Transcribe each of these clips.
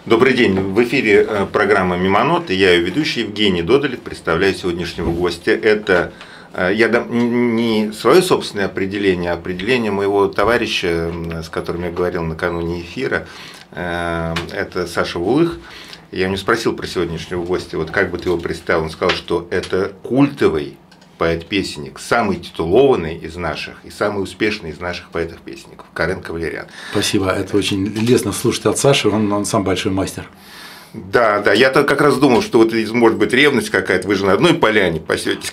Добрый день. В эфире программа «Мимонот», и я ее ведущий Евгений Додолев представляю сегодняшнего гостя. Это я дам не свое собственное определение, а определение моего товарища, с которым я говорил накануне эфира. Это Саша Вулых. Я у него спросил про сегодняшнего гостя, вот как бы ты его представил. Он сказал, что это культовый поэт-песенник, самый титулованный из наших и самый успешный из наших поэтов-песенников, Карен Кавалерян. Спасибо, это очень лестно слушать от Саши, он сам большой мастер. Да, я-то как раз думал, что вот может быть ревность какая-то, вы же на одной поляне пасетесь,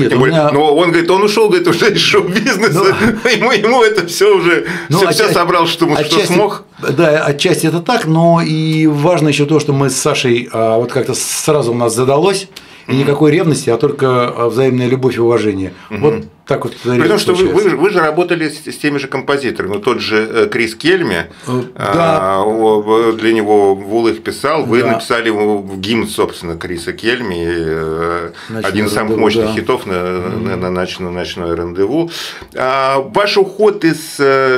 но он говорит, он ушел, говорит, уже из шоу-бизнеса, ему это все уже, все собрал, что смог. Да, отчасти это так, но и важно еще то, что мы с Сашей вот как-то сразу у нас задалось. И никакой ревности, а только взаимная любовь и уважение. Вот так вот. При том, что вы же работали с теми же композиторами. Тот же Крис Кельми, да. Для него Вулых писал, вы написали ему гимн, собственно, Криса Кельми, один из самых мощных хитов на ночное рандеву. Ваш уход из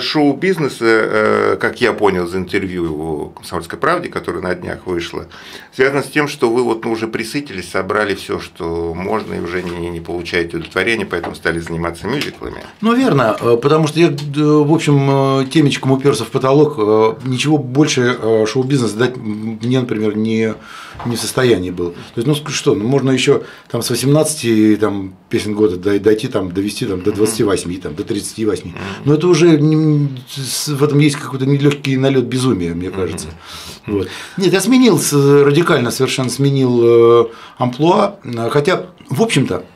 шоу-бизнеса, как я понял из интервью в «Комсомольской правде», которое на днях вышло, связано с тем, что вы вот уже присытились, собрали все, что можно, и уже не получаете удовлетворения, поэтому стали заниматься мюзиклами. Ну, верно, потому что я, в общем, темечком уперся в потолок, ничего больше шоу-бизнес дать мне, например, не в состоянии был. То есть, ну что, можно еще там с 18 там, песен года дойти, там, довести там, до 28, там, до 38. Но это уже в этом есть какой-то нелегкий налет безумия, мне кажется. Вот. Нет, я радикально совершенно сменил амплуа, хотя, в общем-то,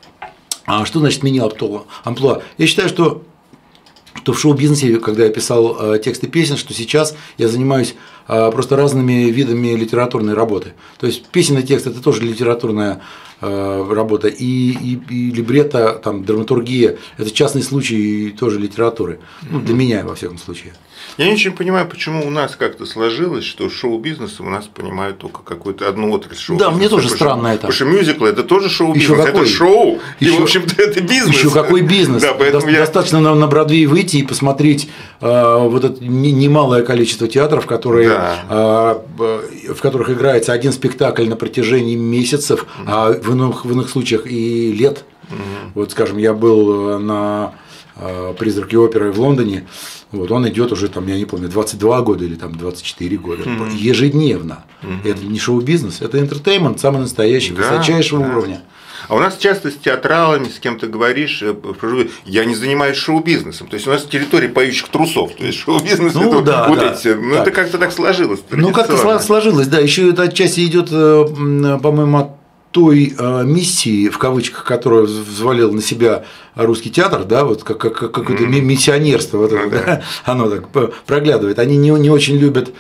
что значит сменил амплуа? Я считаю, что в шоу-бизнесе, когда я писал тексты песен, что сейчас я занимаюсь просто разными видами литературной работы. То есть песенный текст – это тоже литературная работа, и либретто, там, драматургия – это частный случай тоже литературы. Ну, для меня, во всяком случае. Я не очень понимаю, почему у нас как-то сложилось, что шоу-бизнесом у нас понимают только какую-то одну отрасль шоу-бизнеса. Да, мне тоже странно это. Потому что мюзиклы – это тоже шоу-бизнес, это шоу, и, в общем-то, это бизнес. Еще какой бизнес? Да, достаточно на Бродвей выйти и посмотреть вот это немалое количество театров, в которых играется один спектакль на протяжении месяцев, а в иных случаях и лет. Вот, скажем, я был на «Призраке оперы» в Лондоне, вот, он идет уже, там, я не помню, 22 года или там 24 года, ежедневно. Это не шоу-бизнес, это интертеймент, самый настоящий, высочайшего уровня. А у нас часто с театралами, с кем-то говоришь, я не занимаюсь шоу-бизнесом. То есть у нас территория поющих трусов. То есть шоу-бизнес это как-то так сложилось. Ну, как-то сложилось, да. Еще это отчасти идет, по-моему, от той миссии, в кавычках, которую взвалил на себя русский театр, да, вот какое-то миссионерство, вот это, да, оно так проглядывает. Они не очень любят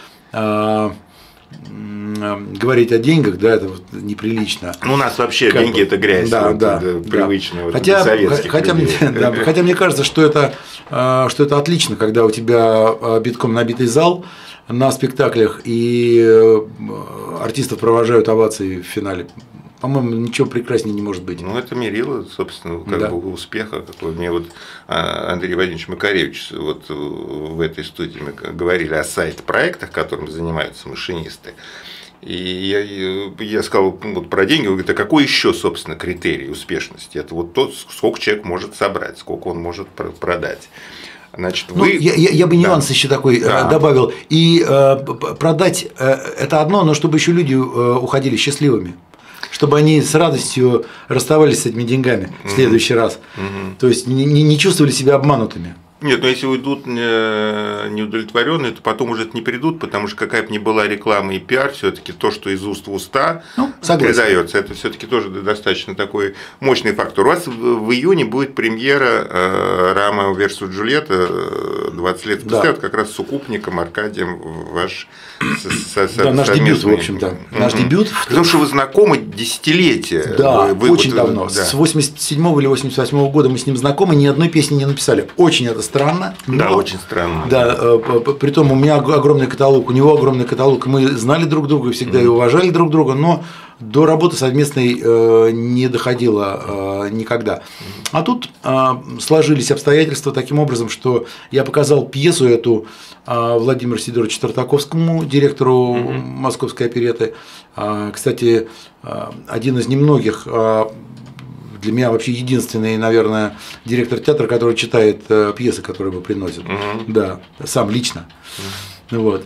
говорить о деньгах, да, это вот неприлично. Ну, у нас вообще деньги – это грязь, привычно. Вот, хотя мне кажется, что это отлично, когда у тебя битком набитый зал на спектаклях, и артистов провожают овации в финале. По-моему, ничего прекраснее не может быть. Ну, это мерило, собственно, как бы успеха. Мне вот Андрей Владимирович Макаревич вот в этой студии мы говорили о сайт-проектах, которыми занимаются машинисты. И я сказал вот про деньги, он говорит, а какой еще, собственно, критерий успешности? Это вот то, сколько человек может собрать, сколько он может продать. Значит, я бы нюанс еще такой добавил. И продать это одно, но чтобы еще люди уходили счастливыми. Чтобы они с радостью расставались с этими деньгами в следующий раз. То есть не чувствовали себя обманутыми. Нет, но если уйдут неудовлетворенные, то потом уже не придут, потому что какая бы ни была реклама и пиар, все-таки то, что из уст в уста передается, это все-таки тоже достаточно такой мощный фактор. У вас в июне будет премьера Ромео versus Джульетта 20 лет спустя, как раз с сукупником Аркадием ваш наш дебют, в общем-то. Наш дебют. Потому что вы знакомы десятилетия. Да, очень давно. С 87 или 88 года мы с ним знакомы, ни одной песни не написали. Очень это странно. Да, очень странно. Да, притом у меня огромный каталог, у него огромный каталог, мы знали друг друга, всегда и уважали друг друга, но до работы совместной не доходило никогда. А тут сложились обстоятельства таким образом, что я показал пьесу эту Владимиру Сидоровичу Тартаковскому, директору Московской оперетты. Кстати, один из немногих, для меня вообще единственный, наверное, директор театра, который читает пьесы, которые ему приносят. Да, сам лично. Вот.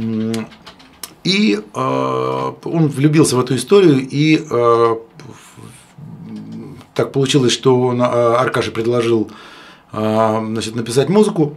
И он влюбился в эту историю, и так получилось, что он, Аркаше предложил, значит, написать музыку.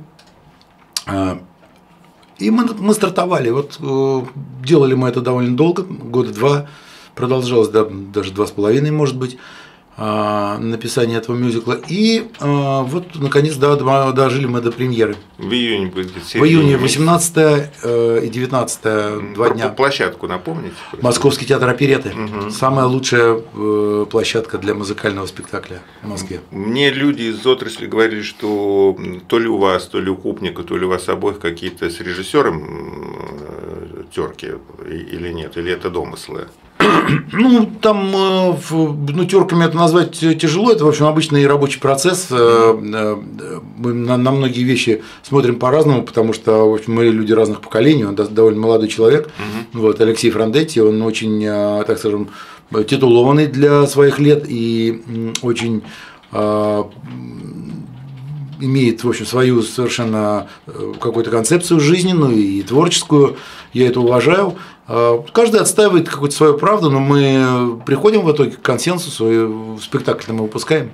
И мы стартовали. Вот делали мы это довольно долго, года 2, продолжалось даже 2,5, может быть, написание этого мюзикла. И вот, наконец, дожили мы до премьеры. В июне будет. В июне 18 и 19 2 дня. Площадку напомните? Московский театр оперетты. Самая лучшая площадка для музыкального спектакля в Москве. Мне люди из отрасли говорили, что то ли у вас, то ли у Купника, то ли у вас обоих какие-то с режиссером терки или нет, или это домыслы? Ну, там, ну, терками это назвать тяжело, это, в общем, обычный рабочий процесс. Мы на многие вещи смотрим по-разному, потому что, в общем, мы люди разных поколений, он довольно молодой человек. Вот, Алексей Франдетти, он очень, так скажем, титулованный для своих лет и очень имеет, в общем, свою совершенно какую-то концепцию жизненную и творческую, я это уважаю. Каждый отстаивает какую-то свою правду, но мы приходим в итоге к консенсусу, и спектакль мы выпускаем.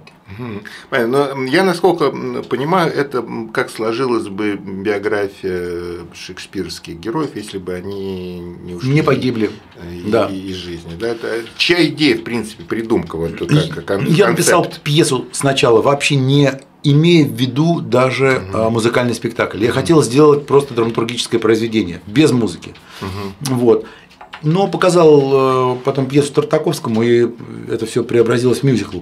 Но я, насколько понимаю, это как сложилась бы биография шекспировских героев, если бы они не ушли, не погибли из жизни. Да? Это чья идея, в принципе, придумка? Вот, как концепт? Я написал пьесу сначала, вообще не имея в виду даже музыкальный спектакль. Я хотел сделать просто драматургическое произведение, без музыки. Вот. Но показал потом пьесу Тартаковскому, и это все преобразилось в мюзикл.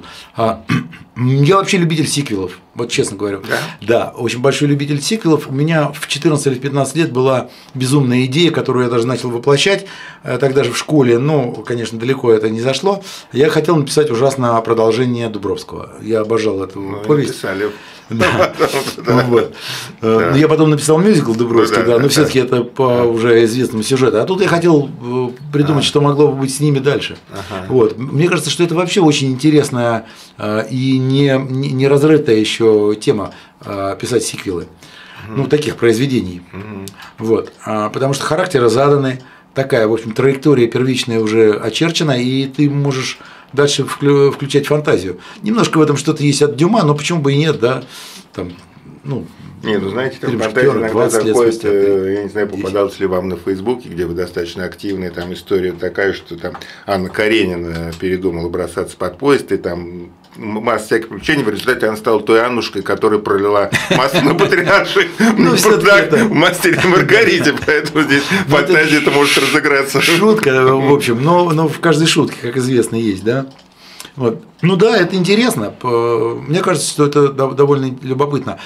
Я вообще любитель сиквелов, вот честно говорю. Да, очень большой любитель сиквелов. У меня в 14 или 15 лет была безумная идея, которую я даже начал воплощать, тогда же в школе, но, конечно, далеко это не зашло. Я хотел написать ужасно продолжение Дубровского. Я обожал эту повесть. Писали. Да. Вот. Я потом написал мюзикл Дубровский, но все-таки это по уже известному сюжету. А тут я хотел придумать, что могло бы быть с ними дальше. Вот. Мне кажется, что это вообще очень интересная и не разрытая еще тема писать сиквелы, ну, таких произведений. Вот. Потому что характеры заданы, такая, в общем, траектория первичная уже очерчена, и ты можешь дальше включать фантазию. Немножко в этом что-то есть от Дюма, но почему бы и нет, да? Там, ну, не, ну знаете, там фантазия иногда заходит, я не знаю, попадалось ли вам на Фейсбуке, где вы достаточно активны, там история такая, что там Анна Каренина передумала бросаться под поезд, и там масса всяких приключений, в результате она стала той Аннушкой, которая пролила масло на патриарших в «Мастере и Маргарите», поэтому здесь фантазия-то может разыграться. Шутка, в общем, но в каждой шутке, как известно, есть, да? Вот. Ну да, это интересно. Мне кажется, что это довольно любопытно.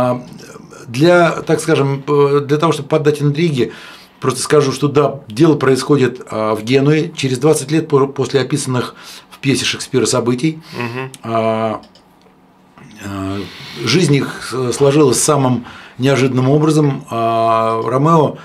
Для, так скажем, для того, чтобы поддать интриги, просто скажу, что да, дело происходит в Генуе через 20 лет после описанных в пьесе Шекспира событий. Жизнь их сложилась самым неожиданным образом. Ромео,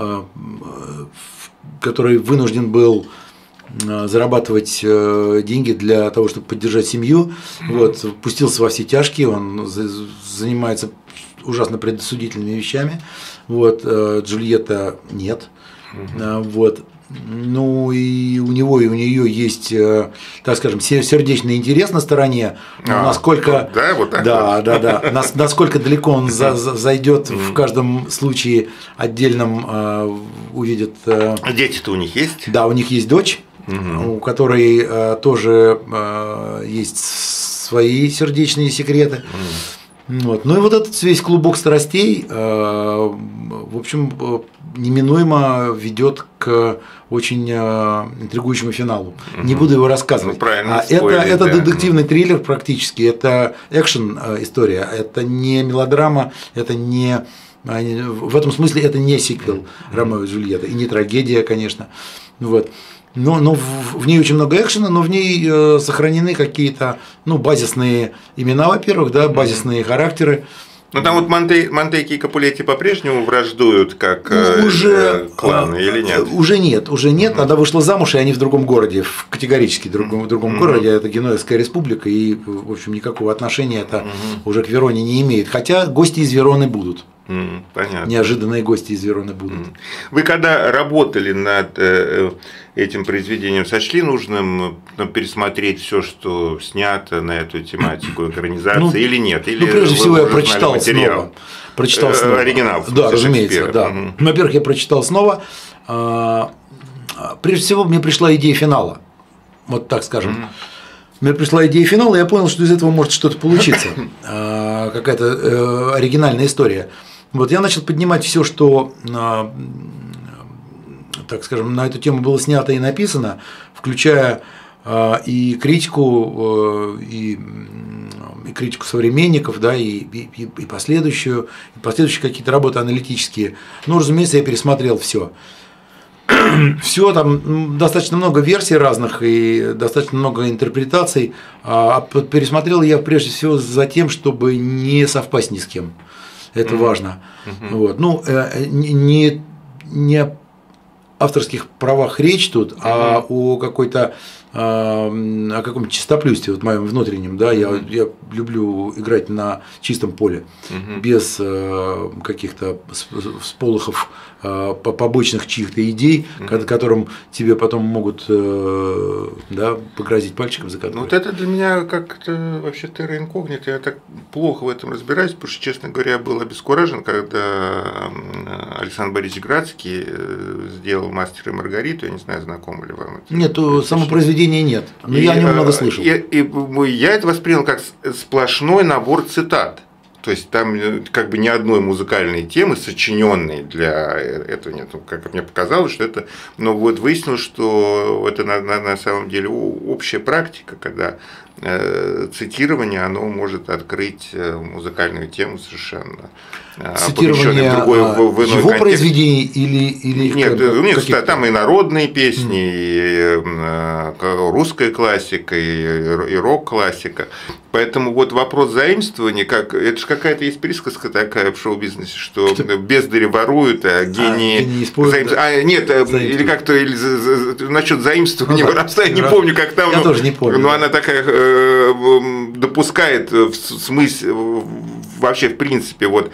который вынужден был зарабатывать деньги для того, чтобы поддержать семью, вот, пустился во все тяжкие, он занимается ужасно предосудительными вещами, вот, Джульетта нет, вот. Ну и у него и у нее есть, так скажем, сердечный интерес на стороне, но насколько, да, вот так да, насколько далеко он зайдет в каждом случае отдельном увидит. Дети-то у них есть? Да, у них есть дочь, у которой тоже есть свои сердечные секреты. Вот. Ну и вот этот весь клубок страстей, в общем, неминуемо ведет к очень интригующему финалу. Не буду его рассказывать. Ну, это детективный триллер практически, это экшен история, это не мелодрама, это не в этом смысле это не сиквел Ромео и Джульетта и не трагедия, конечно. Вот. но в ней очень много экшена, но в ней сохранены какие-то, ну, базисные имена, во-первых, да, базисные характеры. Ну там вот Монтейки и Капулетти по-прежнему враждуют как кланы или нет? Уже нет. Она вышла замуж, и они в другом городе, категорически в другом городе. Это Генуэзская республика, и, в общем, никакого отношения это уже к Вероне не имеет. Хотя гости из Вероны будут. Понятно. Неожиданные гости из Вероны будут. Вы когда работали над этим произведением, сочли нужным пересмотреть все, что снято на эту тематику экранизации, или нет? Или прежде всего, я прочитал снова. Оригинал. Да, разумеется. Да. Во-первых, я прочитал снова. Прежде всего, мне пришла идея финала. Вот так скажем. Мне пришла идея финала, и я понял, что из этого может что-то получиться. Какая-то оригинальная история. Вот я начал поднимать все, что, так скажем, на эту тему было снято и написано, включая и критику, и критику современников, да, и последующие какие-то работы аналитические. Ну, разумеется, я пересмотрел все. Все там достаточно много версий разных и достаточно много интерпретаций. Пересмотрел я прежде всего за тем, чтобы не совпасть ни с кем. Это важно. Вот. Ну, не о авторских правах речь тут, а о какой-то о каком-то чистоплюйстве вот моем внутреннем, да, я люблю играть на чистом поле, без каких-то всполохов побочных чьих-то идей, которым тебе потом могут, да, погрозить пальчиком, за которые. Вот это для меня как-то вообще терра инкогнита, я так плохо в этом разбираюсь, потому что, честно говоря, я был обескуражен, когда Александр Борисович Градский сделал «Мастера и Маргариту», я не знаю, знакомы ли вам это. Нет, само произведение нет, но я о нем много слышал. Я это воспринял как сплошной набор цитат. То есть там как бы ни одной музыкальной темы, сочиненной для этого нет. Как мне показалось, что это. Но вот выяснилось, что это на самом деле общая практика, когда цитирование, оно может открыть музыкальную тему совершенно. Цитирование его произведений или нет, у них там и народные песни, и русская классика, и рок-классика. Поэтому вот вопрос заимствования, это же какая-то есть присказка такая в шоу-бизнесе, что бездари воруют, а гении нет, или как-то насчет заимствования воровства, я не помню, как там. Я тоже не помню. Но она такая допускает в смысле, вообще в принципе, вот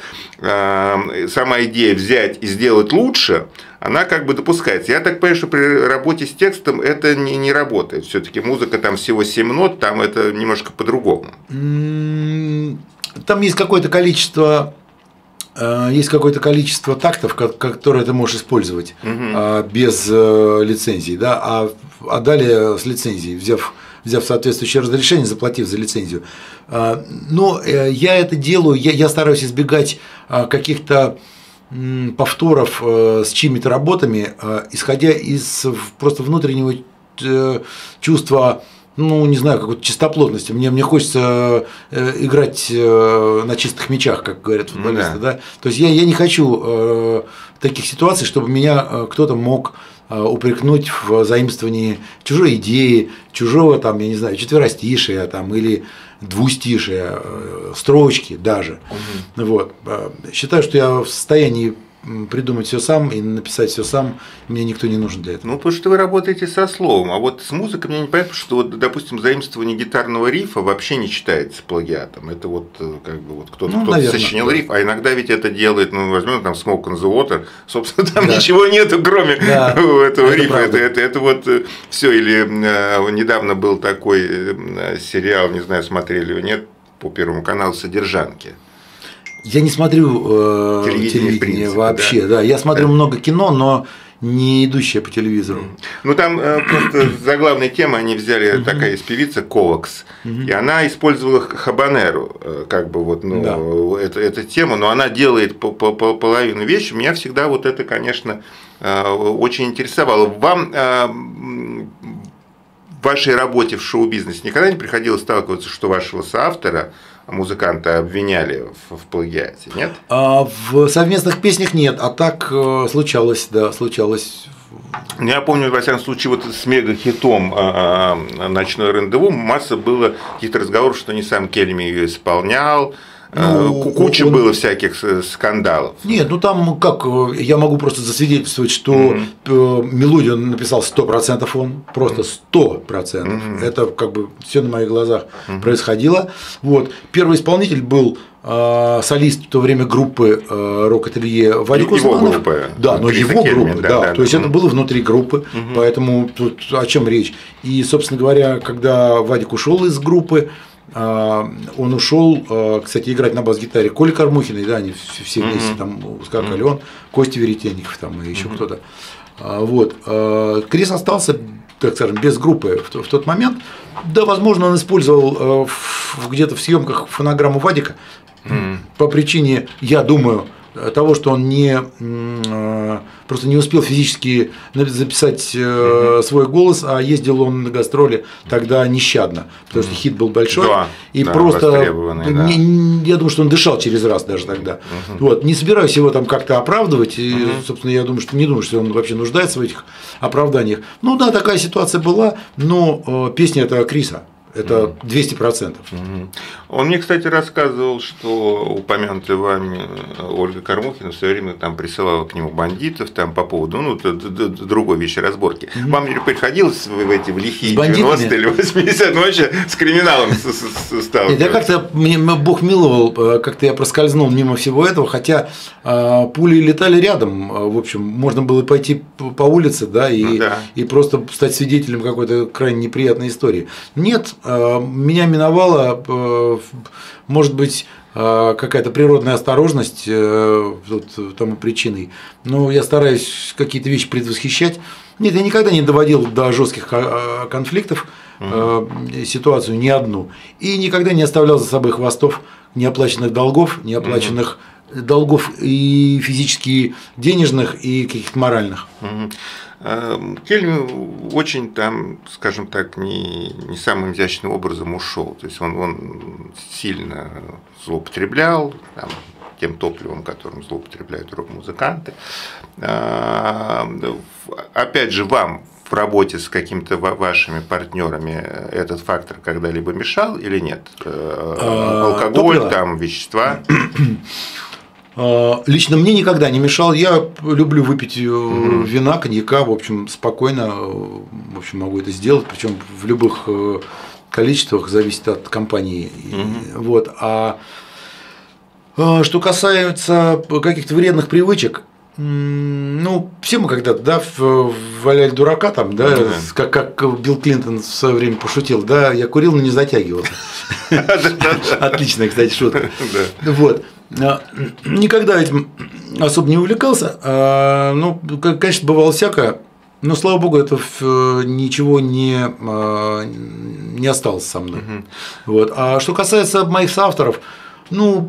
сама идея взять и сделать лучше, она как бы допускается. Я так понимаю, что при работе с текстом это не работает. Все-таки музыка там всего 7 нот, там это немножко по-другому. Там есть какое-то количество тактов, которые ты можешь использовать без лицензии, да, а далее с лицензией, взяв соответствующее разрешение, заплатив за лицензию. Но я это делаю, я стараюсь избегать каких-то повторов с чьими-то работами, исходя из просто внутреннего чувства, ну, не знаю, какой-то чистоплотности. Мне хочется играть на чистых мячах, как говорят футболисты. Да. То есть я не хочу таких ситуаций, чтобы меня кто-то мог упрекнуть в заимствовании чужой идеи, чужого, там, я не знаю, четверостишия там, или двустишия, строчки даже. Вот. Считаю, что я в состоянии придумать все сам и написать все сам, мне никто не нужен для этого. Ну, потому что вы работаете со словом, а вот с музыкой мне не понятно, что вот, допустим, заимствование гитарного рифа вообще не считается плагиатом. Это вот как бы вот кто-то сочинил риф, а иногда ведь это делает, ну, возьмем там Smoke on the Water, собственно, там ничего нету, кроме этого рифа. Это вот все. Или недавно был такой сериал, не знаю, смотрели вы, нет, по Первому каналу «Содержанки». Я не смотрю телевидение вообще, да. Я смотрю много кино, но не идущее по телевизору. Ну там просто заглавная тема, они взяли, такая есть певица Ковакс, и она использовала хабанеру, как бы вот, ну, эту тему, но она делает половину вещи. Меня всегда вот это, конечно, очень интересовало. Вам в вашей работе в шоу-бизнесе никогда не приходилось сталкиваться, что вашего соавтора, музыканта, обвиняли в плагиате, нет? В совместных песнях нет, а так случалось, да, случалось Я помню, во всяком случае, вот с мега-хитом «Ночное рандеву» масса было каких-то разговоров, что не сам Кельми ее исполнял. Куча было всяких скандалов. Нет, ну там как, я могу просто засвидетельствовать, что мелодию он написал 100% он, просто 100%. Это как бы все на моих глазах происходило. Вот. Первый исполнитель был солист в то время группы рок-ателье Вадик Усманов. Группа, да, но его группа, да. То есть это было внутри группы, поэтому тут о чем речь. И, собственно говоря, когда Вадик ушел из группы, он ушел, кстати, играть на бас-гитаре Коля Кормухиной, да, они все вместе там скакали, он, Костя Веретенников там и еще кто-то. Вот. Крис остался, так скажем, без группы в тот момент. Да, возможно, он использовал где-то в съемках фонограмму Вадика по причине, я думаю, того, что он просто не успел физически записать свой голос, а ездил он на гастроли тогда нещадно, потому что хит был большой, и просто я думаю, что он дышал через раз даже тогда. Вот. Не собираюсь его там как-то оправдывать, и, собственно, я думаю, не думаю, что он вообще нуждается в этих оправданиях. Ну да, такая ситуация была, но песня это Криса. Это 200%. Он мне, кстати, рассказывал, что упомянутая вами Ольга Кормухина все время там присылала к нему бандитов там, по поводу другой вещи разборки. Вам приходилось в эти лихие 90-е или 80-е вообще с криминалом сталкиваться? Да как-то мне Бог миловал, как-то я проскользнул мимо всего этого, хотя пули летали рядом, в общем, можно было пойти по улице, да, и просто стать свидетелем какой-то крайне неприятной истории. Нет, меня миновала, может быть, какая-то природная осторожность тут тому причиной, но я стараюсь какие-то вещи предвосхищать. Нет, я никогда не доводил до жестких конфликтов ситуацию ни одну, и никогда не оставлял за собой хвостов неоплаченных долгов, неоплаченных долгов и физически денежных, и каких-то моральных. Кельми очень там, скажем так, не самым изящным образом ушел. То есть он сильно злоупотреблял там, тем топливом, которым злоупотребляют рок-музыканты. Опять же, вам в работе с какими-то вашими партнерами этот фактор когда-либо мешал или нет? Алкоголь, там, вещества? Лично мне никогда не мешал. Я люблю выпить вина, коньяка, в общем, спокойно, в общем, могу это сделать, причем в любых количествах, зависит от компании. Вот. А что касается каких-то вредных привычек, ну, все мы когда-то, да, валяли дурака там, да, как Билл Клинтон в свое время пошутил, да, я курил, но не затягивался. Отличная, кстати, шутка. Вот. Никогда этим особо не увлекался. Ну, конечно, бывало всякое, но, слава богу, это ничего не осталось со мной. Вот. А что касается моих соавторов, ну,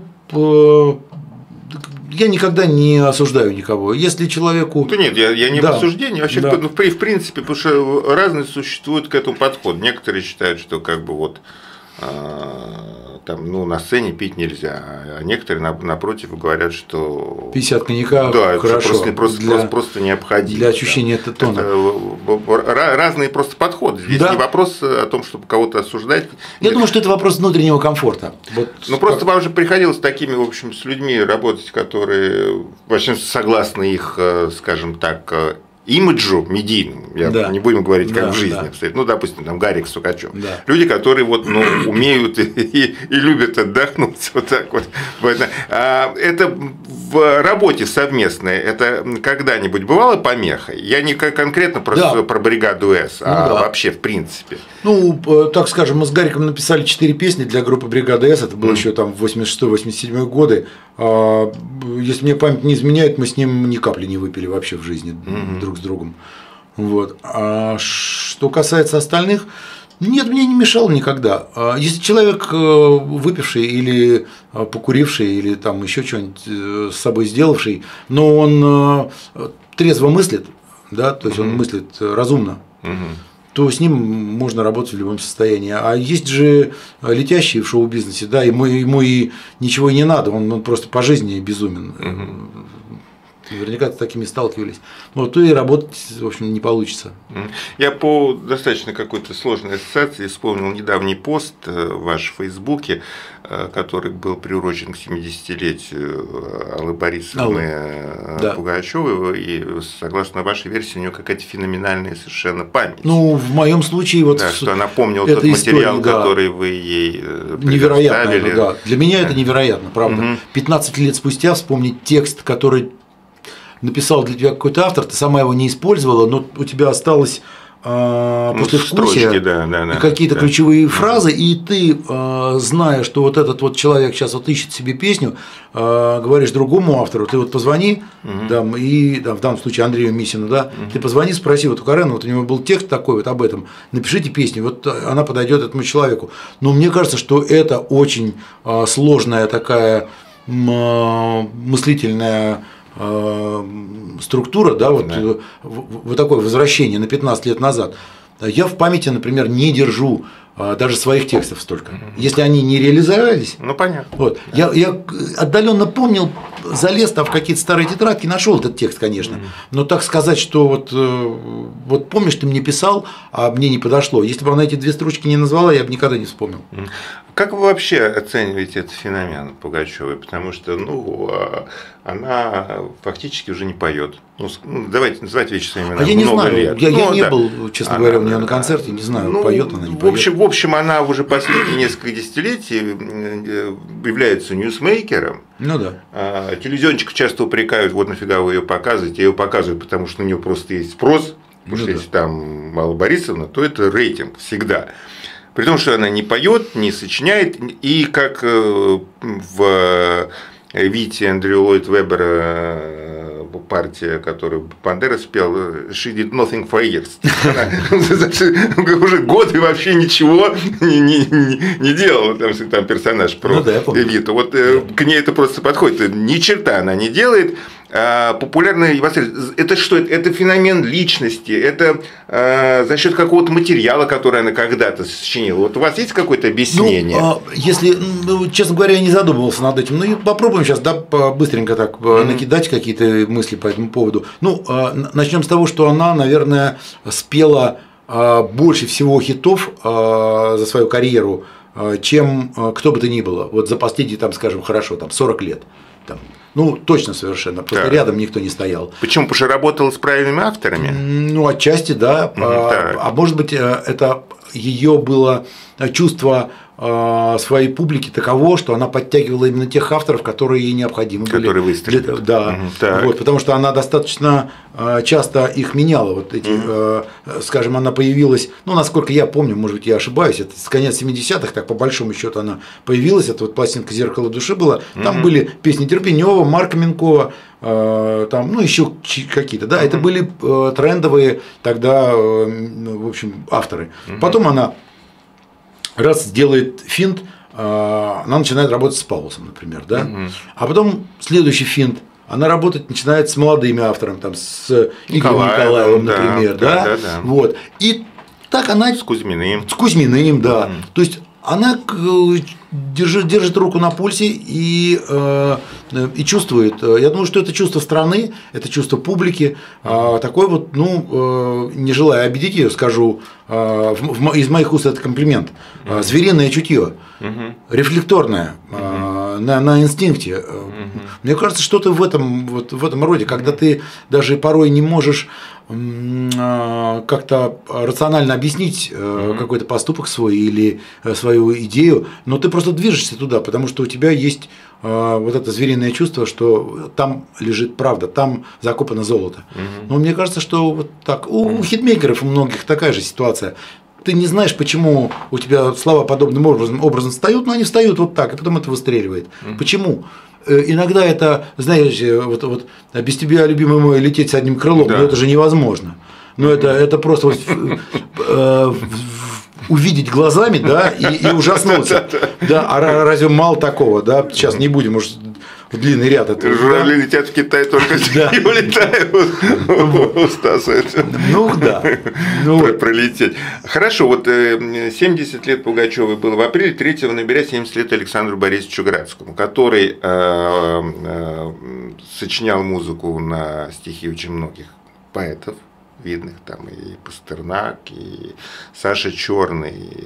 я никогда не осуждаю никого. Если человеку… Да нет, я не в осуждении, вообще в принципе, потому что разные существуют к этому подход. Некоторые считают, что как бы вот там, ну, на сцене пить нельзя, а некоторые напротив говорят, что 50 коньяка хорошо, просто необходимо. Для ощущения тона. Это разные просто подходы. Здесь не вопрос о том, чтобы кого-то осуждать. Я думаю, что это вопрос внутреннего комфорта. Вот ну просто вам же приходилось с такими, в общем, с людьми работать, которые вообще согласны их, скажем так, имиджу медийному, не будем говорить, как в жизни обстоит, ну, допустим, там Гарик Сукачев, люди, которые вот, ну, умеют и любят отдохнуть, вот так вот. Это в работе совместной, это когда-нибудь бывало помехой? Я не конкретно про бригаду С, вообще в принципе. Ну, так скажем, мы с Гариком написали 4 песни для группы бригады С, это было еще там в 86-87 годы. Если мне память не изменяет, мы с ним ни капли не выпили вообще в жизни друг с другом. Вот. А что касается остальных, нет, мне не мешало никогда. Если человек выпивший или покуривший, или там еще что-нибудь с собой сделавший, но он трезво мыслит, да, то есть он мыслит разумно, то с ним можно работать в любом состоянии. А есть же летящие в шоу-бизнесе, да, ему и ничего и не надо, он просто по жизни безумен. Наверняка с такими сталкивались. Вот, то и работать, в общем, не получится. Я по достаточно какой-то сложной ассоциации вспомнил недавний пост ваш в Фейсбуке, который был приурочен к 70-летию Аллы Борисовны Пугачевой, и согласно вашей версии, у нее какая-то феноменальная совершенно память. Ну, в моем случае вот да, что она помнила тот материал, который вы ей невероятно, да. Для меня это невероятно, правда. 15 лет спустя вспомнить текст, который написал для тебя какой-то автор, ты сама его не использовала, но у тебя осталось послевкусие, какие-то ключевые фразы, и ты, зная, что вот этот вот человек сейчас вот ищет себе песню, говоришь другому автору, ты вот позвони, и в данном случае Андрею Мисину, ты позвони, спроси вот у Карена, вот у него был текст такой вот об этом, напишите песню, вот она подойдет этому человеку. Но мне кажется, что это очень сложная такая мыслительная структура, вот такое возвращение на 15 лет назад. Я в памяти, например, не держу даже своих текстов столько. Если они не реализовались, ну понятно. Вот, я отдаленно помнил, залез там в какие-то старые тетрадки, нашел этот текст, конечно. Но так сказать, что вот помнишь, ты мне писал, а мне не подошло. Если бы она эти 2 строчки не назвала, я бы никогда не вспомнил. Как вы вообще оцениваете этот феномен Пугачевой? Потому что она фактически уже не поет. Давайте называть вещи своими именами. Я не знаю, лет. Я не был, честно говоря, у нее на концерте, не знаю, поет она, не поет. В общем, она уже последние несколько десятилетий является ньюсмейкером. Ну да. Телевизионщиков часто упрекают, вот нафига вы ее показываете. Я ее показываю, потому что у нее просто есть спрос. Потому что если там Алла Борисовна, то это рейтинг всегда. При том, что она не поет, не сочиняет, и как в Вите Эндрю Ллойд Веббера партия, которую Бандера спел, she did nothing for years. Она уже годы вообще ничего не делала, там персонаж про Виту. Вот к ней это просто подходит. Ни черта она не делает. Популярный это что? Это феномен личности, это за счет какого-то материала, который она когда-то сочинила. Вот у вас есть какое-то объяснение? Если, честно говоря, я не задумывался над этим. Ну, попробуем сейчас, быстренько так накидать какие-то мысли по этому поводу. Ну, начнем с того, что она, наверное, спела больше всего хитов за свою карьеру, чем кто бы то ни было. Вот за последние, там, скажем, 40 лет. Ну, точно совершенно, просто рядом никто не стоял. Почему? Потому что работала с правильными авторами? Ну, отчасти, да. А может быть, это ее было чувство своей публики таково, что она подтягивала именно тех авторов, которые ей необходимы были. Которые выстрелили. Да, вот, потому что она достаточно часто их меняла. Вот эти, скажем, она появилась, ну, насколько я помню, может быть, я ошибаюсь, это с конец 70-х, так по большому счету она появилась, это вот пластинка «Зеркало души» была, там были песни Терпенева, Марка Минкова, там, ну, еще какие-то, да, это были трендовые тогда, в общем, авторы. Потом она раз делает финт, она начинает работать с Паулсом, например, да, а потом следующий финт, она работать начинает с молодыми авторами, там, с Игорем Николаевым, например, да. Вот, и так она… С Кузьминым. С Кузьминым, да, то есть она держит руку на пульсе и чувствует. Я думаю, что это чувство страны, это чувство публики. Такой вот, ну, не желая обидеть ее, скажу, из моих уст это комплимент. Звериное чутье, рефлекторное, на инстинкте. Мне кажется, что-то в этом роде, когда ты даже порой не можешь как-то рационально объяснить какой-то поступок свой или свою идею, но ты просто движешься туда, потому что у тебя есть вот это звериное чувство, что там лежит правда, там закопано золото. Но мне кажется, что вот так. У хитмейкеров у многих такая же ситуация. Ты не знаешь, почему у тебя слова подобным образом встают, но они встают вот так, и потом это выстреливает. Почему? Иногда это, знаешь, вот без тебя, любимый мой, лететь с одним крылом, но это же невозможно. Но это просто вот увидеть глазами, да, и ужаснуться. Да, а разве мало такого, да? Сейчас не будем уж длинный ряд этого. Журавли летят в Китай, только не улетают у Стаса. Ну да. Пролететь. Хорошо, вот 70 лет Пугачевой было в апреле, 3 ноября 70 лет Александру Борисовичу Градскому, который сочинял музыку на стихи очень многих поэтов видных, там и Пастернак, и Саша Черный,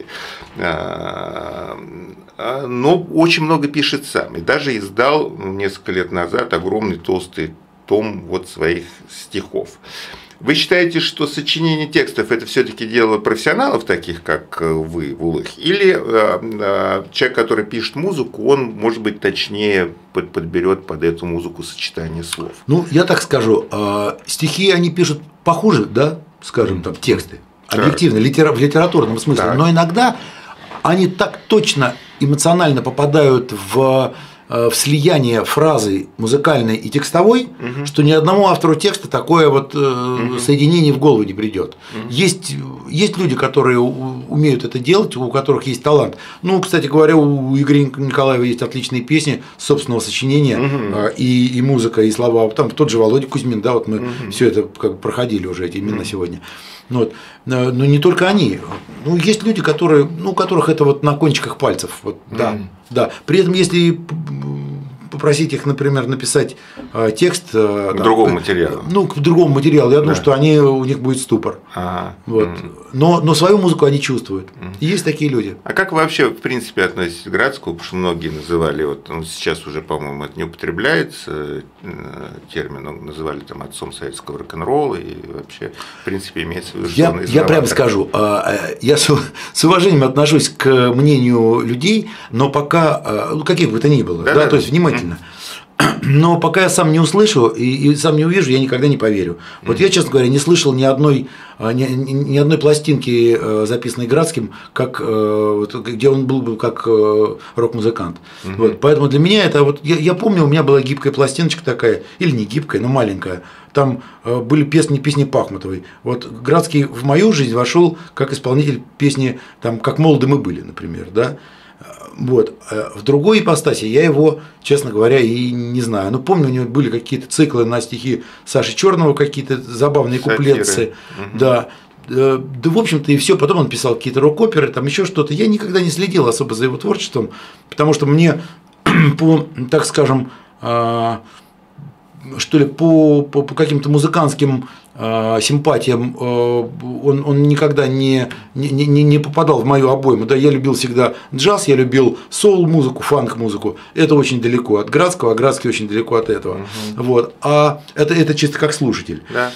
но очень много пишет сам. И даже издал несколько лет назад огромный толстый том вот своих стихов. Вы считаете, что сочинение текстов – это все-таки дело профессионалов, таких как вы, Вулых? Или человек, который пишет музыку, он, может быть, точнее подберет под эту музыку сочетание слов? Ну, я так скажу, стихи они пишут похуже, да, скажем, там, тексты, объективно, в литературном смысле, так. Но иногда они так точно эмоционально попадают в слияние фразы музыкальной и текстовой, что ни одному автору текста такое вот соединение в голову не придет. Есть люди, которые умеют это делать, у которых есть талант. Ну, кстати говоря, у Игоря Николаева есть отличные песни собственного сочинения, и музыка, и слова. Там тот же Володя Кузьмин, да, вот мы все это как бы проходили уже эти имена сегодня. Вот. Но не только они. Ну, есть люди, которые, у которых это вот на кончиках пальцев. Вот, да. При этом, если попросить их, например, написать текст к другому материалу. К другому материалу, я думаю, что у них будет ступор. Вот. Но свою музыку они чувствуют. Есть такие люди. А как вы вообще, в принципе, относитесь к Градскому? Потому что многие называли, вот сейчас уже, по-моему, это не употребляется термин, называли там отцом советского рок-н-ролла, и вообще, в принципе, имеется в виду, что он Я прямо скажу, я с уважением отношусь к мнению людей, но пока, каких бы то ни было, да, то есть внимательно. Но пока я сам не услышу и сам не увижу, я никогда не поверю. Вот я, честно говоря, не слышал ни одной пластинки, записанной Градским, где он был бы как рок-музыкант. Вот, поэтому для меня это вот я помню, у меня была гибкая пластиночка такая, или не гибкая, но маленькая. Там были песни Пахмутовой. Вот Градский в мою жизнь вошел как исполнитель песни там «Как молоды мы были», например, да. Вот. В другой ипостаси я его, честно говоря, и не знаю. Но помню, у него были какие-то циклы на стихи Саши Черного, какие-то забавные куплетцы. Да. Да, в общем-то, и все. Потом он писал какие-то рок-оперы, там еще что-то. Я никогда не следил особо за его творчеством, потому что мне по, так скажем, что ли, по каким-то музыкантским симпатиям он никогда не попадал в мою обойму. Да, я любил всегда джаз, я любил соул-музыку, фанк-музыку. Это очень далеко от Градского, а Градский очень далеко от этого. Вот. А это чисто как слушатель. Да.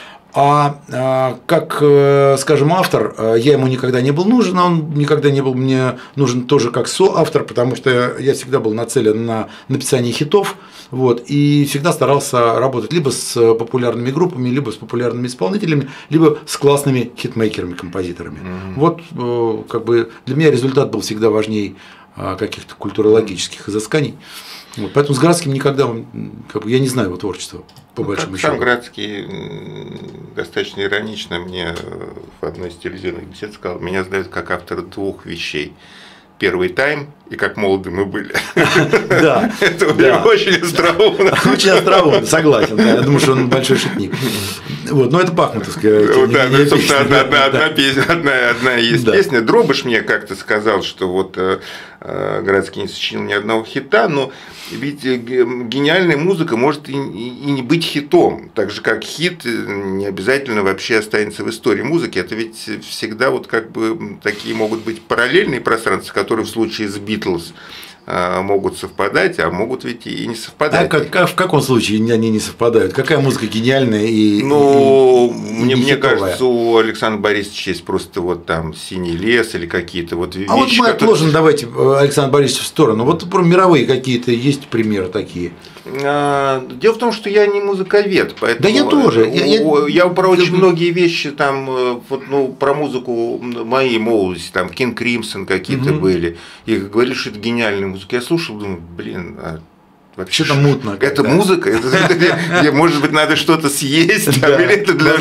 А как, скажем, автор, я ему никогда не был нужен, а он никогда не был мне нужен тоже как соавтор, потому что я всегда был нацелен на написание хитов, вот, и всегда старался работать либо с популярными группами, либо с популярными исполнителями, либо с классными хитмейкерами, композиторами. Вот как бы для меня результат был всегда важнее каких-то культурологических изысканий. Вот, поэтому с Градским никогда, как бы, я не знаю его творчества, по большому счету. Сам Градский достаточно иронично мне в одной из телевизионных бесед сказал: меня знают как автора двух вещей. Первый тайм и как молоды мы были. Да. Это очень остроумно. Очень остроумно, согласен. Я думаю, что он большой шутник. Вот, но это пахмутовская. Да, ну, собственно, одна есть песня. Дробыш мне как-то сказал, что вот Градский не сочинил ни одного хита, но ведь гениальная музыка может и не быть хитом, так же как хит не обязательно вообще останется в истории музыки. Это ведь всегда вот как бы такие могут быть параллельные пространства, которые в случае с Битлз могут совпадать, а могут ведь и не совпадать. А в каком случае они не совпадают? Какая музыка гениальная и мне кажется, у Александра Борисовича есть просто вот там «Синий лес» или какие-то вот вещи. А вот мы отложим, давайте Александра Борисовича в сторону. Вот про мировые какие-то есть примеры такие. Дело в том, что я не музыковед, поэтому… Да я тоже. Я про очень многие вещи, там, вот, ну, про музыку моей молодости, там, King Crimson какие-то были, и говорили, что это гениальная музыка. Я слушал, думаю, блин, вообще что-то мутно. Это музыка, где, может быть, надо что-то съесть, или это для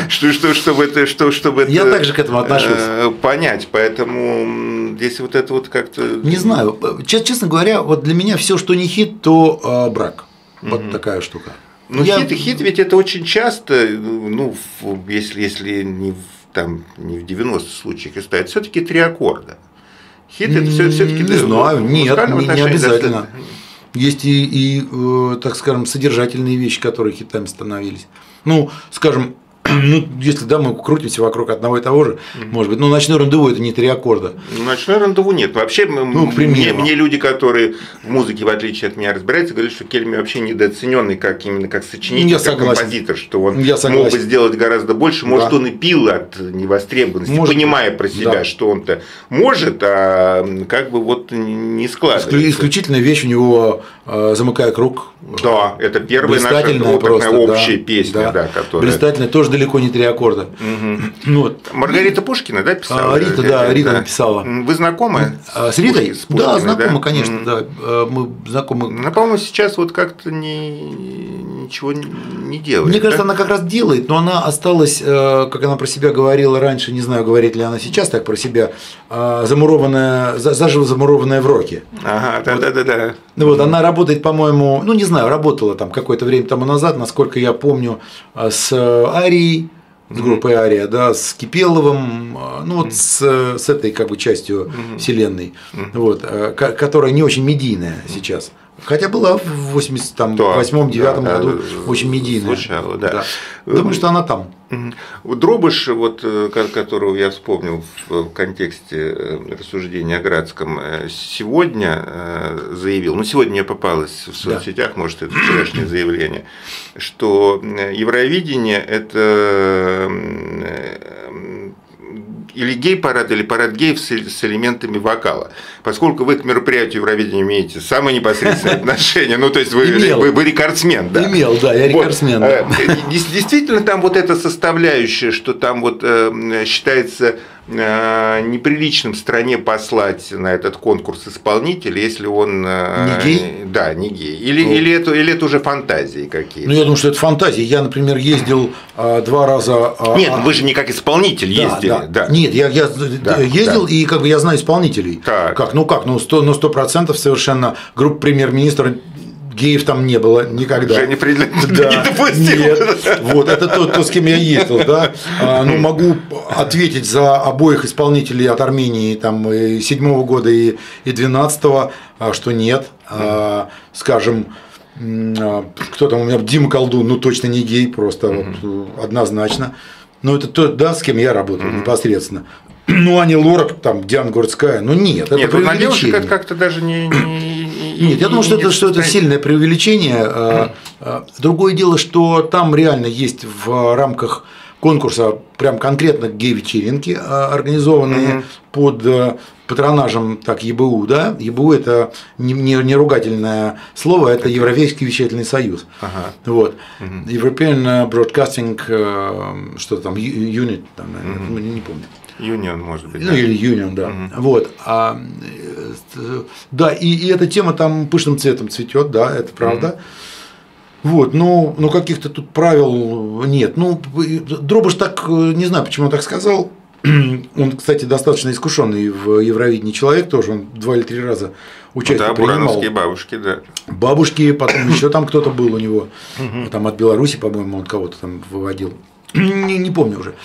чтобы я также к этому отношусь. Понять, поэтому здесь вот это вот как-то… Не знаю, честно говоря, вот для меня все, что не хит, то брак. Вот такая штука. Ну, хит ведь это очень часто, ну, если не в 90 случаях ставить, все-таки 3 аккорда. Хит это все-таки… Не знаю, нет, не обязательно. есть так скажем, содержательные вещи, которые хитами становились. Ну, скажем, ну, если да, мы крутимся вокруг одного и того же, может быть, ну, «Ночной рандеву» – это не 3 аккорда. «Ночной рандеву» нет. Вообще, мне люди, которые в музыке, в отличие от меня, разбираются, говорят, что Кельми вообще недооцененный именно как сочинитель, как композитор, что он мог бы сделать гораздо больше. Может, он и пил от невостребованности, понимая про себя, что он-то может, а как бы вот не складывается. Исключительная вещь у него «Замыкая круг». Да, это первая наша опытная общая песня, которая… Блистательная, тоже далеко не 3 аккорда. Вот. Маргарита Пушкина, да, писала? Рита написала. Вы знакомы? С Ритой? Да, знакомы, конечно, да. Мы знакомы. Ну, по-моему, сейчас вот как-то ничего не делает. Мне кажется, она как раз делает, но она осталась, как она про себя говорила раньше, не знаю, говорит ли она сейчас так про себя, заживо замурованная в роке. Ага, да. Вот, она работает, по-моему, ну, не знаю, работала там какое-то время тому назад, насколько я помню, с Арией, с группой Ария, да, с Кипеловым, ну вот с этой как бы частью вселенной, вот, которая не очень медийная сейчас. Хотя была в 88-89 году очень медийная. Звучало, да. Думаю, что она там. Дробыш, вот, которого я вспомнил в контексте рассуждения о Градском, сегодня заявил, ну сегодня мне попалось в соцсетях, может, это вчерашнее заявление, что Евровидение – это или гей-парад, или парад геев с элементами вокала. Поскольку вы к мероприятию Евровидения имеете самое непосредственное отношение, ну, то есть вы рекордсмен, да? Имел, да, я рекордсмен. Действительно, там вот эта составляющая, что там вот считается неприличным стране послать на этот конкурс исполнителя, если он… Не гей? Да, не гей. Или это уже фантазии какие-то? Ну, я думаю, что это фантазии. Я, например, ездил 2 раза… Нет, вы же не как исполнитель ездили. Да. Нет, я ездил, и как бы я знаю исполнителей. Так. Ну, 100% совершенно группа «Премьер-министра». Геев там не было никогда. Женя Фридлин не допустил. Нет. Вот, это то, с кем я ездил, да. Ну, могу ответить за обоих исполнителей от Армении там, 7-го года и 12-го, что нет. Скажем, кто там у меня, Дима Колдун, ну, точно не гей, просто вот, однозначно. Но это то, да, с кем я работал непосредственно. Ну, Аня Лорак, там, Диана Гурцкая, ну нет, это преувеличение. Нет, как-то даже не… Нет, я думаю, что это сильное преувеличение. Другое дело, что там реально есть в рамках конкурса прям конкретно гей-вечеринки, организованные под патронажем ЕБУ, да, ЕБУ – это не ругательное слово, это Европейский вещательный союз, вот, European Broadcasting, что там, Unit, там, не помню. Union, может быть. Ну, или Union, да. Вот. Да, и эта тема там пышным цветом цветет, да, это правда. Вот, но каких-то тут правил нет. Ну, Дробыш так, не знаю, почему он так сказал. Он, кстати, достаточно искушенный в Евровидении человек тоже, он 2 или 3 раза участие принимал. Бурановские бабушки, да. Бабушки, потом еще там кто-то был у него, там от Беларуси, по-моему, он кого-то там выводил. Не помню уже.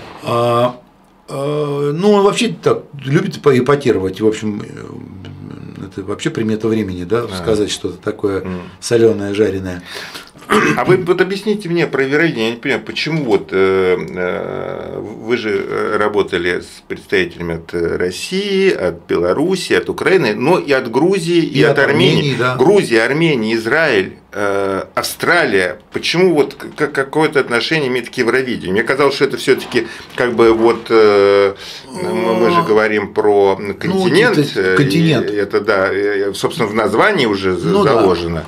Ну, он вообще так любит поэпатировать, в общем, это вообще примета времени, да, сказать что-то такое соленое, жареное. А вы вот объясните мне про Евровидение, я не понимаю, почему вот вы же работали с представителями от России, от Беларуси, от Украины, но и от Грузии, и от Армении. Да. Грузия, Армения, Израиль, Австралия. Почему вот какое-то отношение имеет к Евровидению? Мне казалось, что это все-таки как бы вот мы же говорим про континент. Ну, континент. Это да, собственно, в названии уже заложено.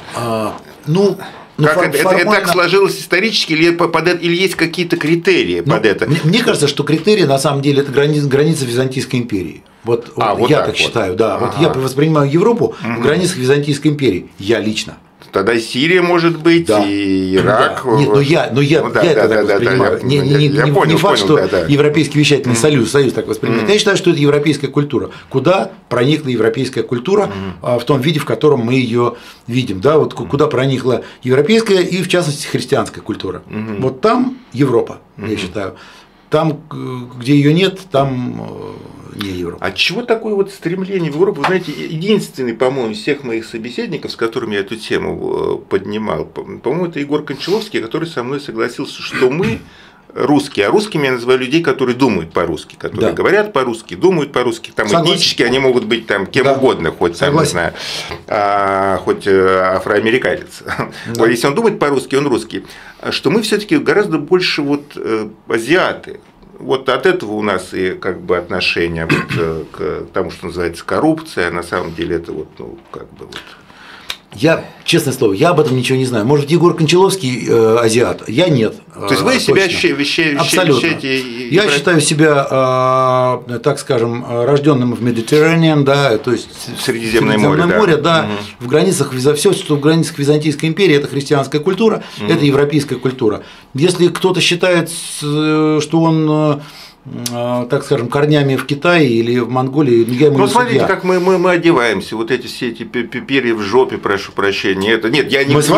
Это так сложилось исторически, или есть какие-то критерии под это? Мне кажется, что критерии на самом деле это граница Византийской империи. Вот я так считаю, да. Вот я воспринимаю Европу в границах Византийской империи. Я лично. Тогда и Сирия может быть, да. И Ирак. Да. Нет, я это так воспринимаю. Не факт, что Европейский вещательный союз так воспринимает. Я считаю, что это европейская культура. Куда проникла европейская культура в том виде, в котором мы ее видим. Да? Вот куда проникла европейская и, в частности, христианская культура. Вот там Европа, я считаю. там, где ее нет, там не Европа. А чего такое вот стремление в Европу? Вы знаете, единственный, по-моему, из всех моих собеседников, с которыми я эту тему поднимал, по-моему, это Егор Кончаловский, который со мной согласился, что мы русские, а русскими я называю людей, которые думают по-русски, которые говорят по-русски, думают по-русски, там этнически они могут быть там кем угодно, хоть там, не знаю, хоть афроамериканец. Вот, если он думает по-русски, он русский. Что мы все-таки гораздо больше вот азиаты. Вот от этого у нас и как бы отношение вот к тому, что называется коррупция, на самом деле это вот, ну, как бы вот. Я, честное слово, я об этом ничего не знаю. Может, Егор Кончаловский азиат, я нет. То есть вы себя ощущаете? Я считаю себя, так скажем, рожденным в Mediterranean, да, то есть Средиземное море, да, в границах, все, что в границах Византийской империи, это христианская культура, это европейская культура. Если кто-то считает, что он, так скажем, корнями в Китае или в Монголии, я ему не судья. Смотрите, как мы одеваемся, вот эти все эти перья в жопе, прошу прощения. Это нет, я не про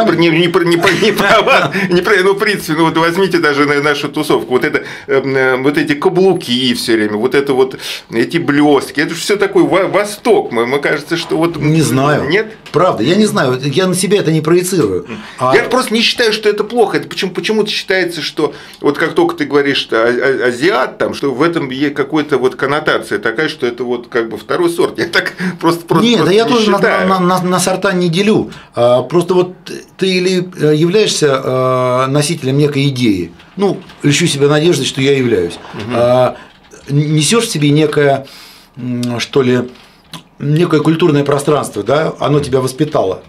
вас, не про, ну, в принципе, ну вот возьмите даже нашу тусовку, вот это, вот эти каблуки все время, вот это вот эти блестки, это же все такой Восток. Мы кажется, что вот не знаю. Нет? Правда, я не знаю, я на себя это не проецирую. Я просто не считаю, что это плохо. Это почему-то считается, что вот как только ты говоришь, что азиат, там, что в этом есть какая-то вот коннотация такая, что это вот как бы второй сорт. Я так просто нет, да я тоже на сорта не делю. Просто вот ты или являешься носителем некой идеи, ну, льщу себя надеждой, что я являюсь, несешь в себе некое, что ли, некое культурное пространство, да, оно тебя воспитало.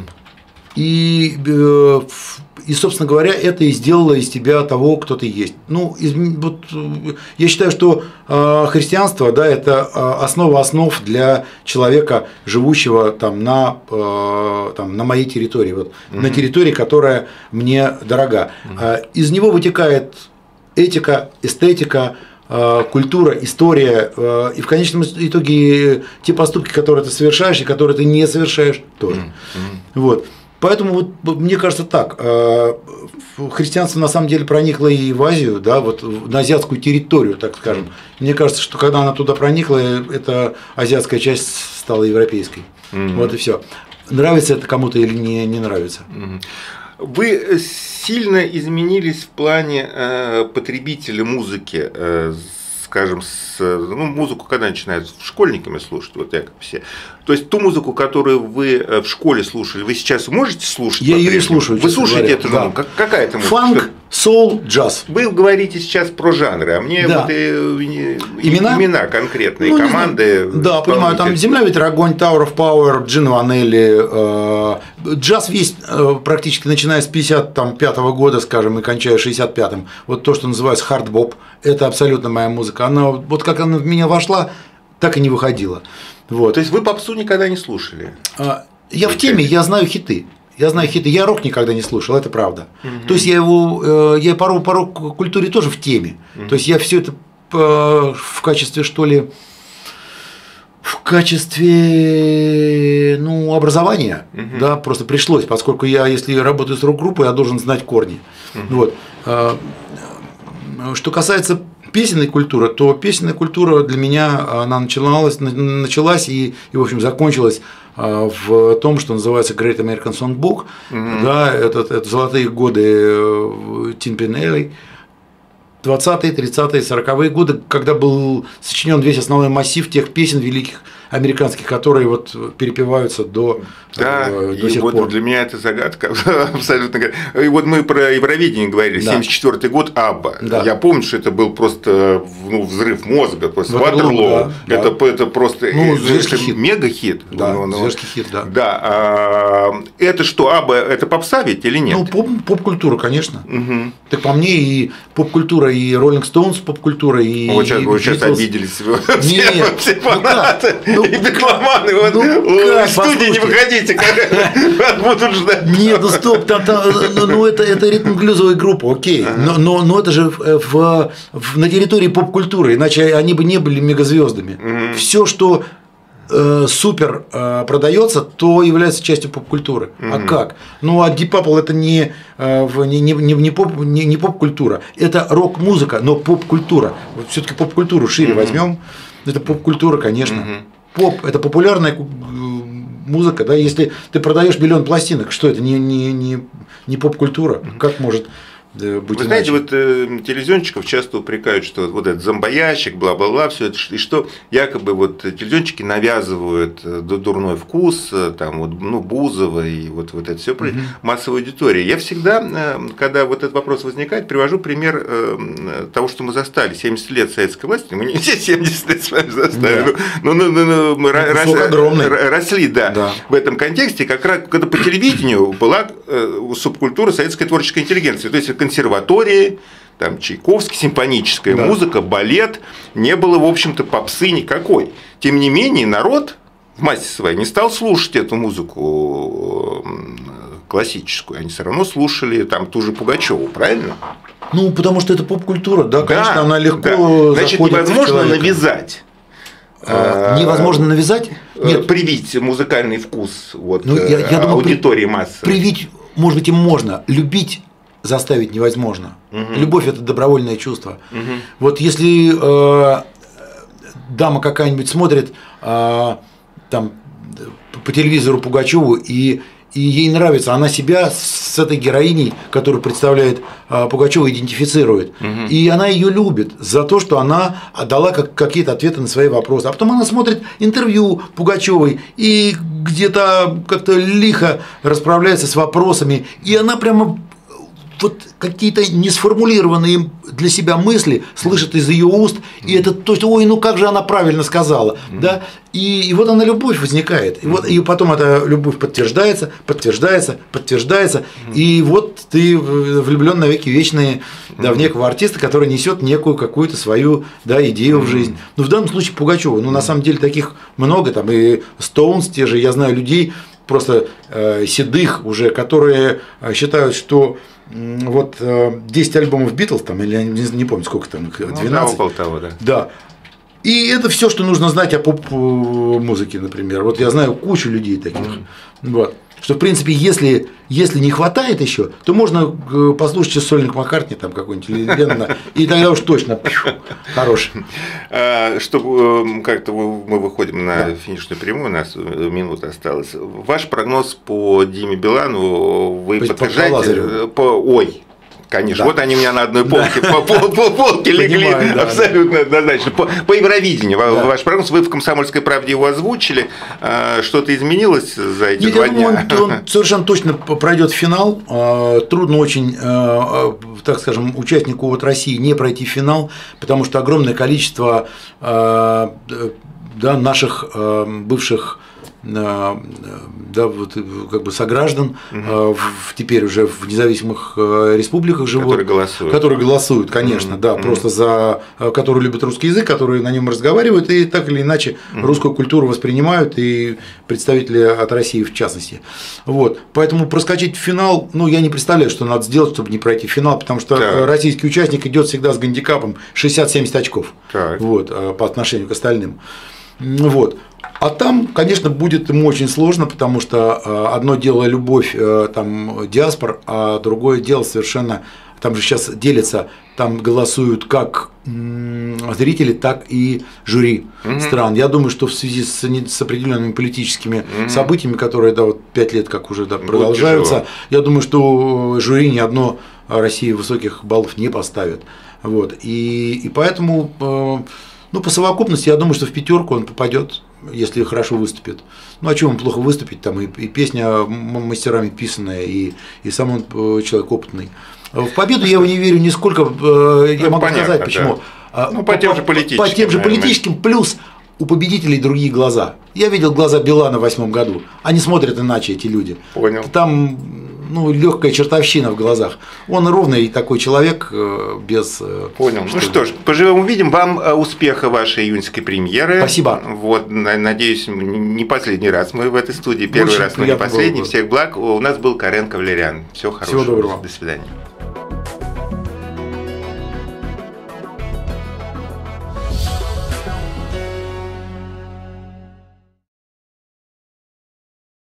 И, собственно говоря, это и сделало из тебя того, кто ты есть. Ну, вот, я считаю, что христианство, да, это основа основ для человека, живущего там на моей территории, вот, на территории, которая мне дорога. Из него вытекает этика, эстетика, культура, история, и в конечном итоге те поступки, которые ты совершаешь и которые ты не совершаешь, тоже. Вот. Поэтому вот, мне кажется так, христианство на самом деле проникло и в Азию, да, вот на азиатскую территорию, так скажем. Мне кажется, что когда она туда проникла, эта азиатская часть стала европейской. Вот и все. Нравится это кому-то или не нравится. Вы сильно изменились в плане потребителя музыки, скажем, музыку, когда начинают школьниками слушать, вот как все. То есть ту музыку, которую вы в школе слушали, вы сейчас можете слушать? Я ее и слушаю. Вы слушаете эту музыку? Да. Какая это музыка? Фанк, соул, джаз. Вы говорите сейчас про жанры, а мне вот имена конкретные, команды. Да, понимаю, там «Земля, ветер, огонь», Tower of Power, Джино Ванелли, джаз весь практически начиная с 55-го года, скажем, и кончая 65-м. Вот то, что называется хард-боп, это абсолютно моя музыка. Она, вот как она в меня вошла, так и не выходила. Вот. То есть вы попсу никогда не слушали? Я в теме, я знаю хиты. Я рок никогда не слушал, это правда. То есть я порой к культуре тоже в теме. То есть я все это в качестве, что ли, образования, да, просто пришлось, поскольку я, если работаю с рок-группой, я должен знать корни. Вот. Что касается песенной культуры, то песенная культура для меня она началась и в общем, закончилась в том, что называется Great American Songbook, да, это золотые годы Тин Пинелли, 20-е, 30-е, 40-е годы, когда был сочинен весь основной массив тех песен великих американских, которые вот перепеваются до сих пор. Для меня это загадка абсолютно. И вот мы про Евровидение говорили, 74-й год, Абба. Да. Я помню, что это был просто взрыв мозга, просто Ватерлоу. Это просто мега-хит. Да, зверский хит, да. Да. Это что, Абба, это попса ведь или нет? Поп-культура, конечно. Так по мне и поп-культура, и Rolling Stones поп-культура, и вы сейчас обиделись. Нет, все фанаты. И декламаны, в студии не выходите, вас будут ждать. Нет, ну стоп, это ритм-блюзовая группа, окей, но это же на территории поп-культуры, иначе они бы не были мегазвездами. Все, что супер продается, то является частью поп-культуры. А как? Ну, а Deep Purple это не поп-культура, это рок-музыка, но поп-культура. Вот все-таки поп-культуру шире возьмем. Это поп-культура, конечно. Поп – это популярная музыка, да, если ты продаешь миллион пластинок, что это не поп-культура? Как может быть? Вы знаете, вот телевизионщиков часто упрекают, что вот этот зомбоящик, бла-бла-бла, все это, и что якобы вот телевизионщики навязывают дурной вкус, там вот, ну, Бузова и вот это все массовой аудитории. Я всегда, когда вот этот вопрос возникает, привожу пример того, что мы застали 70 лет советской власти, мы не все 70 лет с вами застали, мы росли, да, в этом контексте, как раз когда по телевидению была субкультура советской творческой интеллигенции, то есть консерватории, там Чайковский, симфоническая музыка, балет, не было, в общем-то, попсы никакой. Тем не менее, народ в массе своей не стал слушать эту музыку классическую, они все равно слушали там ту же Пугачеву, правильно? Ну, потому что это поп-культура, да, конечно, она легко Значит, невозможно навязать. Невозможно навязать? Нет. Привить музыкальный вкус вот, аудитории массы. Привить, может быть, им можно, любить заставить невозможно. Любовь – это добровольное чувство. Вот если дама какая-нибудь смотрит там по телевизору Пугачеву, и ей нравится, она себя с этой героиней, которую представляет Пугачева, идентифицирует. И она ее любит за то, что она дала какие-то ответы на свои вопросы. А потом она смотрит интервью Пугачевой и где-то как-то лихо расправляется с вопросами, и она прямо вот какие-то несформулированные для себя мысли слышит из ее уст, и это то, что, ой, ну как же она правильно сказала, да, и вот она, любовь возникает, и потом эта любовь подтверждается, и вот ты влюблен навеки вечные, да, в некого артиста, который несет некую какую-то свою, да, идею в жизнь. Ну, в данном случае Пугачева, ну, на самом деле таких много, там и Stones, те же, я знаю людей просто седых уже, которые считают, что вот 10 альбомов Битлз, там, или не помню, сколько там, 12. Ну, около того, да. Да. И это все, что нужно знать о поп-музыке, например. Вот я знаю кучу людей таких. Вот. Что, в принципе, если не хватает еще, то можно послушать сольник Маккартни там какой-нибудь или Леннона, и тогда уж точно хороший. Чтобы как-то мы выходим на финишную прямую, у нас минута осталась. Ваш прогноз по Диме Билану вы подтверждаете? Ой. Конечно, да. Вот они у меня на одной полке, по полке легли, абсолютно однозначно. По Евровидению, ваш прогноз, вы в «Комсомольской правде» его озвучили, что-то изменилось за эти 2 дня? Я думаю, он совершенно точно пройдет финал, трудно очень, так скажем, участнику от России не пройти финал, потому что огромное количество наших бывших вот, как бы сограждан теперь уже в независимых республиках живут, которые голосуют, конечно, да, просто за, которые любят русский язык, которые на нем разговаривают и так или иначе русскую культуру воспринимают, и представители от России в частности. Вот. Поэтому проскочить в финал, ну, я не представляю, что надо сделать, чтобы не пройти в финал, потому что российский участник идет всегда с гандикапом 60-70 очков вот, по отношению к остальным. Вот. А там, конечно, будет ему очень сложно, потому что одно дело любовь там, диаспор, а другое дело совершенно, там же сейчас делятся, там голосуют как зрители, так и жюри стран. Я думаю, что в связи с определенными политическими событиями, которые вот 5 лет как уже продолжаются, я думаю, что жюри ни одно России высоких баллов не поставит. Вот. И поэтому, ну, по совокупности, я думаю, что в 5 он попадет, если хорошо выступит. Ну, а чем он плохо выступить? Там и песня мастерами писанная, и сам он человек опытный. В победу я его не верю нисколько, я могу сказать, почему. Да. Ну, по тем же политическим. По тем же политическим, плюс у победителей другие глаза. Я видел глаза Билана в 2008 году. Они смотрят иначе, эти люди. Понял. Там, ну, легкая чертовщина в глазах. Он ровный такой человек без. Понял. Ну что ж, поживем увидим. Вам успеха вашей июньской премьеры. Спасибо. Вот, надеюсь, не последний раз мы в этой студии. Первый раз, но не последний. Всех благ. У нас был Карен Кавлерян. Всего хорошего. Всего доброго. До свидания.